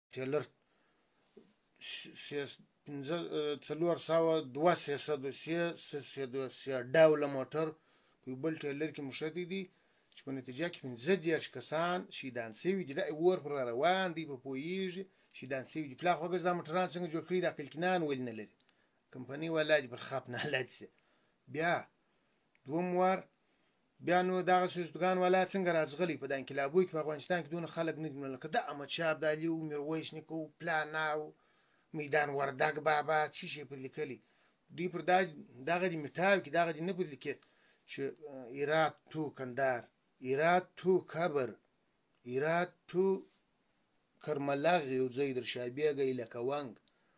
ټیلر 402 ډوله موټر په یو بل ټیلر کې مښتي دي چې په نتیجه کې 15 کسان شهیدان شوي دي. دا اور پر روان دی په پوهېږي شهیدان شوي دي. پلا خو دا موټران څنګه جوړ کړي دا کلکینان ولې نه لري کمپنۍ والا دي پر خپ نه لد سي. بیا دوم وار بیا نو دغه سوزدګان والا څنګه راځغلي په د انقلابوي کې په افغانستان کې دونه خلک نه دي لکه د احمدشاه ابدالي او میرویس نیکه او پلانا او میدان وردګ بابا څه شي پر لیکلي دوی پر دغه دي میټاو کې دغه دي نه پر لیکي چې ایرات تو کندهار ایرات تو کابر ایرات تو کرملاغ یو ځای در شابېګه لکوانګ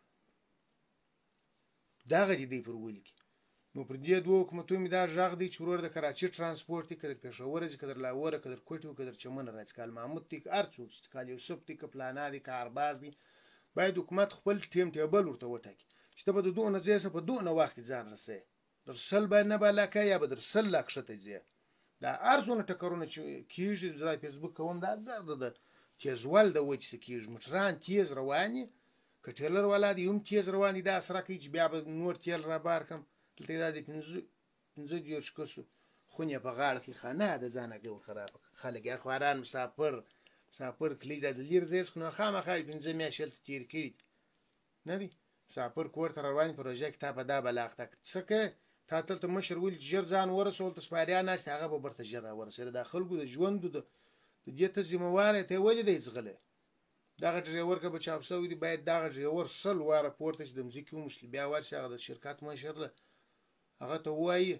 دغه دي پر ولیکي. نو پر دې دوه حکومتونو مې دا غږ دی چې ورور د کراچي ترانسپورت دی که د پېښور دی که د لاهور که د کوټي که د چمن راځي که محمود دی که هر څوک چې کال یوسف دی که پلانا دی که ارباز دی باید حکومت خپل ټیم ټیبل ورته وټاکي چې ته به د دونه ځای څخه په دونه وخت ځان رسوي در سل باید نه بالا کوي یا به در سل لا کښته ځي. دا هر څونه ټکرونه چې کېږي زه فیسبوک کوم دا د تیزول د وجې څه کېږي موټران تیز رواني که ټیلر والا دی هم تیز روان دي دا سره کوي چې بیا به نور تیل را بار کړم دلته دا د 15 کسو خونې په غاړه کې خانه د ځانه کې ورخراب خلک یا خواران مسافر کلی دا د لیر ځای څخه نو خامخا 15 میاشتې هلته تېر کړي نه دي مسافر کور ته روان پروژه کې تا په دا بلاغته څه کوې تا دلته مشر ولي چې ژر ځان ورسول ته سپاریان ناست هغه به برته ژر راورسېده دا خلکو د ژوندو د دې ته ذمهوار ته ولې دی ځغلی دغه ډریور که به چاپ شوی دی باید دغه ډریور 100 واره پورته چې د مځکې وموښلي بیا ورشي هغه د شرکت مشر له هغه ته ووایي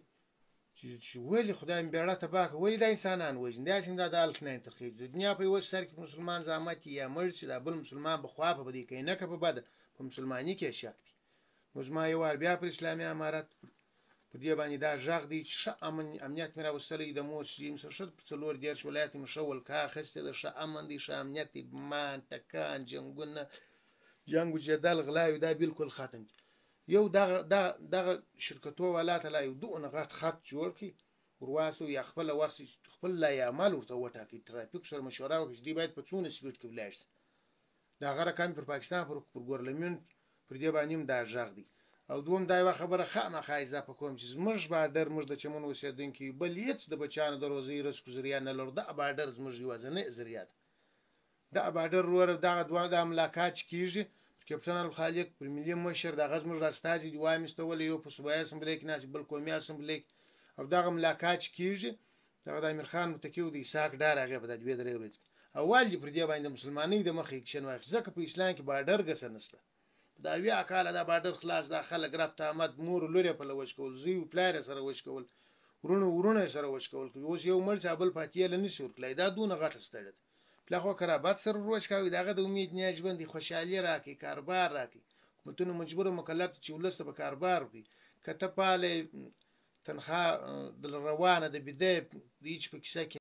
چې ولې خدای مې بیړه تباه کړه ولې دا انسانان وژني داسې دا د الکنین ترخیج د دنیا په یوه سر کې مسلمان زحمت یا مړ شي دا بل مسلمان به خوا په بدې کوي نه که په بده په مسلماني کې شک دی. نو زما یو وار بیا پر اسلامي امارت په دې باندې دا غږ دی چې ښه امنیت مې راوستلی د مور چې ښه په 4 ولایت مې ښه ولکه اخیستې ده ښه امن دی ښه امنیت دی مان ټکان جنګونه جنګ و جدل غلاوې دا بالکل ختم دي. یو دغه شرکتو والا ته لا یو دونه غټ خط جوړ کړي ورواستو یا خپله ورسي خپل لایعمل ورته وټاکي ترافیک سره مشوره وکړي چې دوی باید په څونه سپیډ کې ولاړ شي. د هغه رقم پر پاکستان پر ګورلمنټ پر دې باندې هم دا غږ دی. او دوم دا یوه خبره خامخا اضافه کوم چې زموږ بارډر موږ د چمن اوسېدونکي بل هېڅ د بچیانو د روزۍ رزقو ذریعه نه لرو دا بارډر زموږ یوازینۍ ذریعه ده. دا بارډر وروره دغه دوه د ملاقات چې کېږي کپټن الخالق پر ملي مشر دغه زموږ استازي دي وامیستولی یو په صوبایي اسمبلۍ کې ناست بل قومي اسمبلۍ او دغه ملاقات چې کېږي دغه د امیر خان متکي د اسحاق ډار هغې په دا 2-3 ورځې کې اول دې پر دې باندې د مسلمانۍ د مخې اکشن واخیست ځکه په اسلام کې بارډر ګسه نشته دا 70 کاله دا بارډر خلاص دا خلک ربط احمد مور لور په لوش کول زوی او پلار سره وش کول ورونه سره وش کول اوس یو مړ چې بل پاتې له نشي ورکړی دا دونه غټه ستړی پلا خو قرابت سره روش کوي دغه د امید نیاز باندې خوشحالي راکړي کاروبار راکړي حکومتونه مجبور مکلف چې ولسته به کاروبار وکړي که ته پاله تنخوا د روانه د بدای د هیڅ په کیسه کې